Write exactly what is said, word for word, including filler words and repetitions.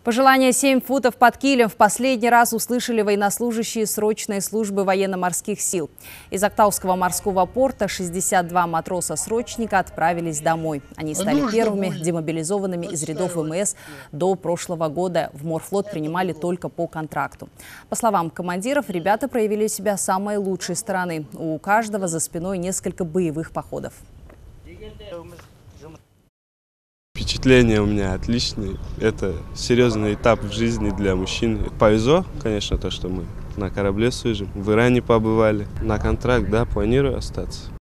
Пожелание семь футов под килем в последний раз услышали военнослужащие срочной службы военно-морских сил. Из Актауского морского порта шестьдесят два матроса-срочника отправились домой. Они стали первыми демобилизованными из рядов ВМС. До прошлого года в морфлот принимали только по контракту. По словам командиров, ребята проявили себя с самой лучшей стороны. У каждого за спиной несколько боевых походов. Впечатления у меня отличные. Это серьезный этап в жизни для мужчин. Повезло, конечно, то, что мы на корабле служим. В Иране побывали. На контракт, да, планирую остаться.